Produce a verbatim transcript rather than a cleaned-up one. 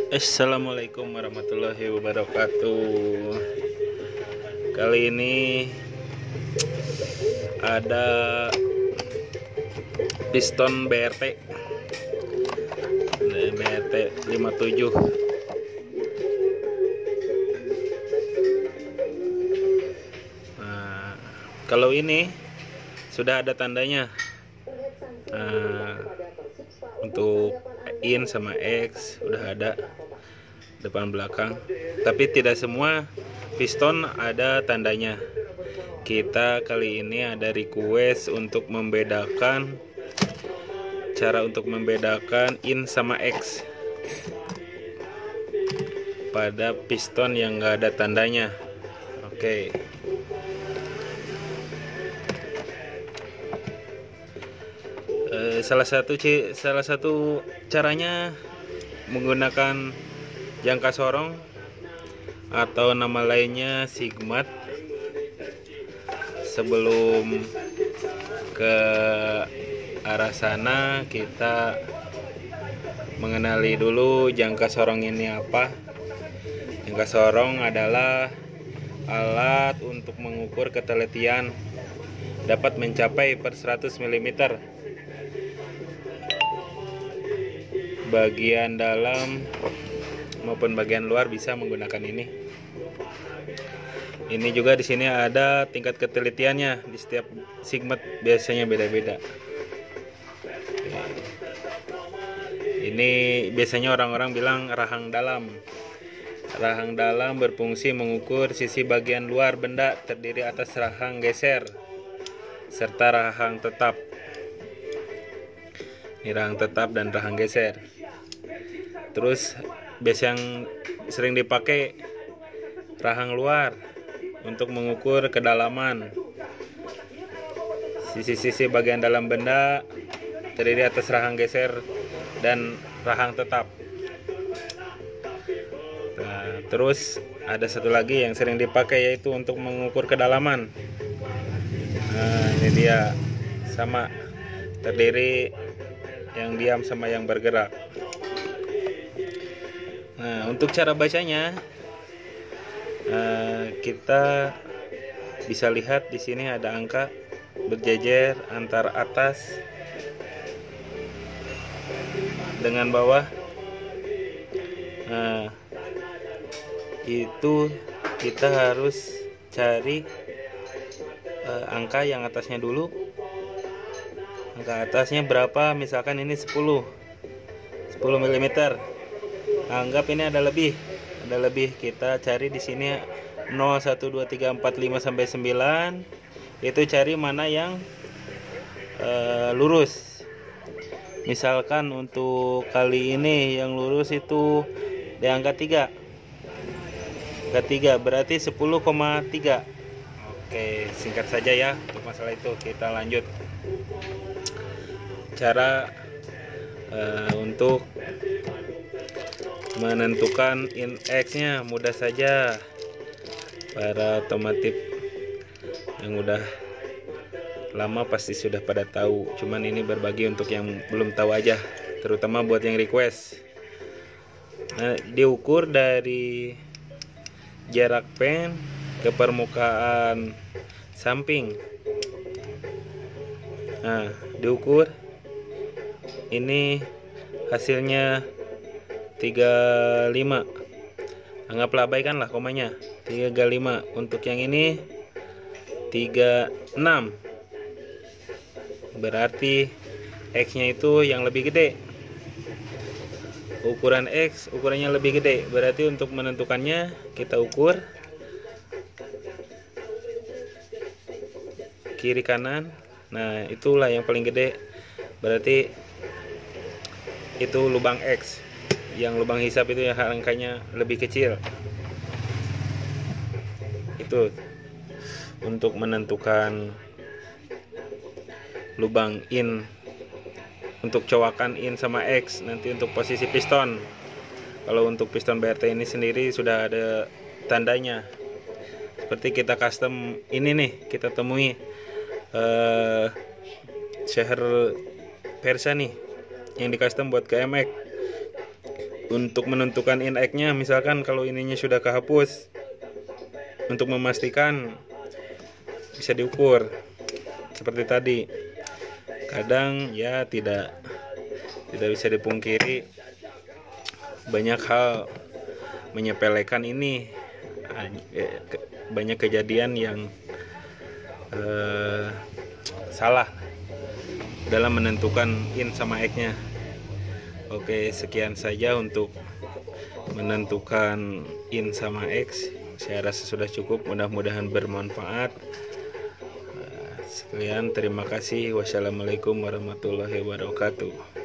Assalamualaikum warahmatullahi wabarakatuh. Kali ini ada piston B R T B R T lima puluh tujuh. Nah, kalau ini sudah ada tandanya. Nah, untuk in sama X udah ada depan belakang, tapi tidak semua piston ada tandanya. Kita kali ini ada request untuk membedakan cara untuk membedakan in sama X pada piston yang enggak ada tandanya. Oke. Eh, salah satu salah satu caranya menggunakan jangka sorong atau nama lainnya sigmat. Sebelum ke arah sana, kita mengenali dulu jangka sorong ini apa. Jangka sorong adalah alat untuk mengukur ketelitian, dapat mencapai per seratus milimeter. Bagian dalam maupun bagian luar bisa menggunakan ini. Ini juga di sini ada tingkat ketelitiannya, di setiap sigmat biasanya beda-beda. Ini biasanya orang-orang bilang rahang dalam. Rahang dalam berfungsi mengukur sisi bagian luar benda terdiri atas rahang geser serta rahang tetap. Ini rahang tetap dan rahang geser. Terus biasa yang sering dipakai rahang luar untuk mengukur kedalaman. Sisi-sisi bagian dalam benda terdiri atas rahang geser dan rahang tetap. Nah, terus ada satu lagi yang sering dipakai, yaitu untuk mengukur kedalaman. Nah, ini dia, sama, terdiri yang diam sama yang bergerak. Nah, untuk cara bacanya, Uh, kita bisa lihat di sini ada angka berjejer antara atas dengan bawah. Nah, itu kita harus cari uh, angka yang atasnya dulu. Angka atasnya berapa? Misalkan ini sepuluh milimeter. Anggap ini ada lebih. Ada lebih, kita cari di sini nol, satu, dua, tiga, empat, lima sampai sembilan. Itu cari mana yang uh, lurus. Misalkan untuk kali ini yang lurus itu di angka tiga. Angka tiga berarti sepuluh koma tiga. Oke, singkat saja ya untuk masalah itu. Kita lanjut. Cara uh, untuk menentukan in X nya mudah saja. Para otomotif yang udah lama pasti sudah pada tahu, cuman ini berbagi untuk yang belum tahu aja, terutama buat yang request. Nah, diukur dari jarak pen ke permukaan samping. Nah, diukur ini hasilnya tiga puluh lima. Anggaplah abaikanlah komanya. tiga puluh lima. Untuk yang ini tiga puluh enam. Berarti X-nya itu yang lebih gede. Ukuran X ukurannya lebih gede. Berarti untuk menentukannya kita ukur kiri kanan. Nah, itulah yang paling gede. Berarti itu lubang X. Yang lubang hisap itu yang angkanya lebih kecil. Itu untuk menentukan lubang in, untuk cowakan in sama X. Nanti untuk posisi piston, kalau untuk piston B R T ini sendiri sudah ada tandanya. Seperti kita custom ini nih, kita temui uh, share Versa nih yang di custom buat ke M X. untuk menentukan in X-nya, misalkan kalau ininya sudah kehapus, untuk memastikan bisa diukur seperti tadi. Kadang ya tidak tidak bisa dipungkiri, banyak hal menyepelekan ini, banyak kejadian yang eh, salah dalam menentukan in sama X-nya. Oke, sekian saja untuk menentukan in sama X. Saya rasa sudah cukup, mudah-mudahan bermanfaat. Sekian, terima kasih. Wassalamualaikum warahmatullahi wabarakatuh.